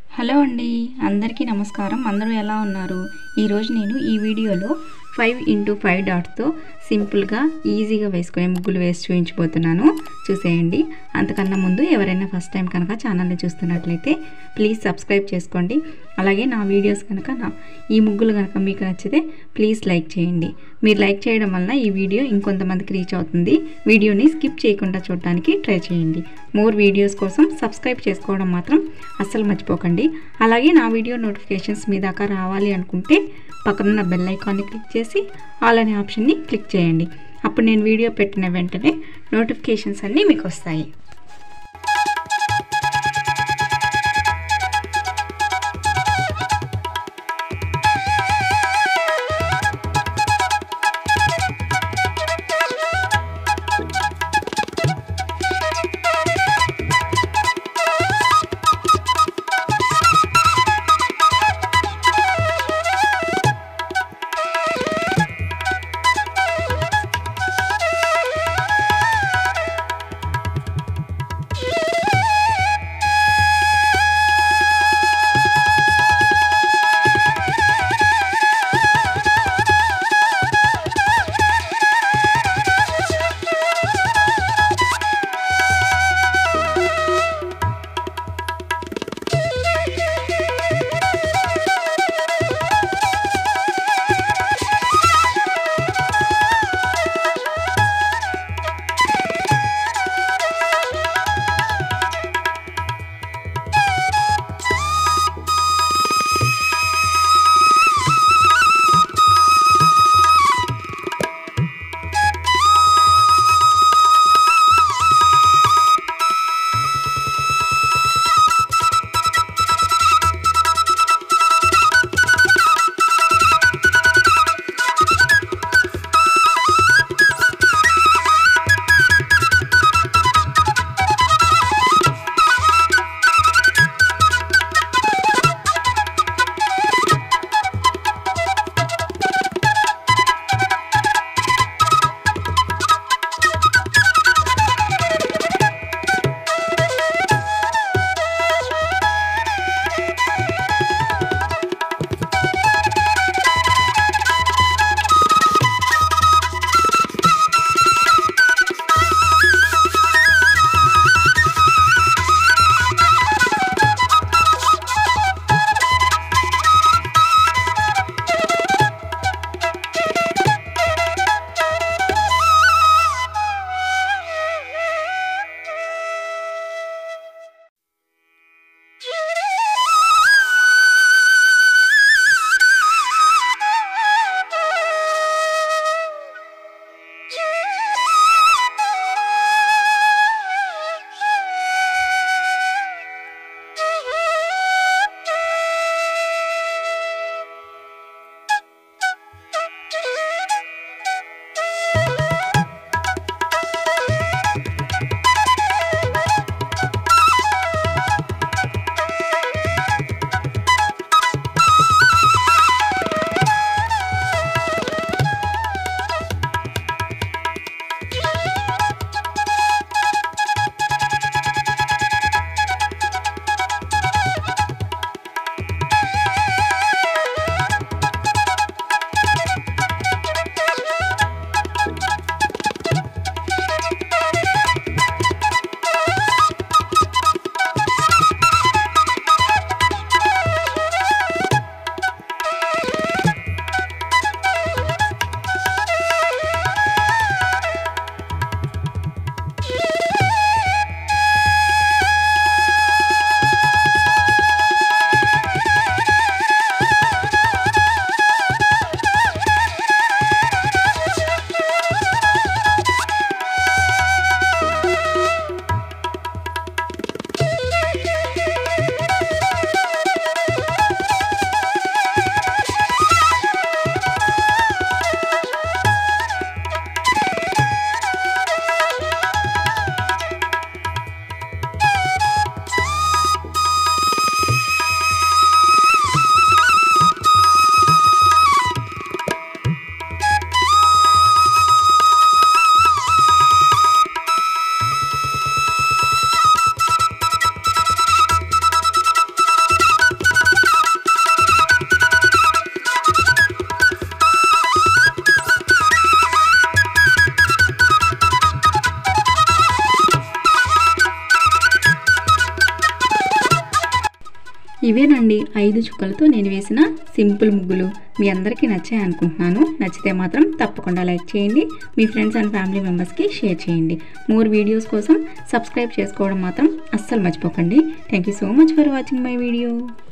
Hello అండి, అందరికీ నమస్కారం. అందరూ ఎలా ఉన్నారు? ఈరోజు నేను ఈ వీడియోలో 5x5 డాట్స్తో సింపుల్గా ఈజీగా వేసుకునే ముగ్గులు వేసి చూపించబోతున్నాను. చూసేయండి. అంతకన్నా ముందు ఎవరైనా ఫస్ట్ టైం కనుక ఛానల్ని చూస్తున్నట్లయితే ప్లీజ్ సబ్స్క్రైబ్ చేసుకోండి. అలాగే నా వీడియోస్ కనుక ఈ ముగ్గులు కనుక మీకు నచ్చితే ప్లీజ్ లైక్ చేయండి. మీరు లైక్ చేయడం వల్ల ఈ వీడియో ఇంకొంతమందికి రీచ్ అవుతుంది. వీడియోని స్కిప్ చేయకుండా చూడడానికి ట్రై చేయండి. మోర్ వీడియోస్ కోసం సబ్స్క్రైబ్ చేసుకోవడం మాత్రం అస్సలు మర్చిపోకండి. అలాగే నా వీడియో నోటిఫికేషన్స్ మీ దాకా రావాలి అనుకుంటే పక్కనున్న బెల్ ఐకాన్ని క్లిక్ చేసి ఆల్ అనే ఆప్షన్ని క్లిక్ చేయండి. అప్పుడు నేను వీడియో పెట్టిన వెంటనే నోటిఫికేషన్స్ అన్నీ మీకు వస్తాయి. ఇవేనండి 5 చుక్కలతో నేను వేసిన సింపుల్ ముగ్గులు. మీ అందరికీ నచ్చాయి అనుకుంటున్నాను. నచ్చితే మాత్రం తప్పకుండా లైక్ చేయండి, మీ ఫ్రెండ్స్ అండ్ ఫ్యామిలీ మెంబర్స్కి షేర్ చేయండి. మోర్ వీడియోస్ కోసం సబ్స్క్రైబ్ చేసుకోవడం మాత్రం అస్సలు మర్చిపోకండి. Thank you so much for watching my video.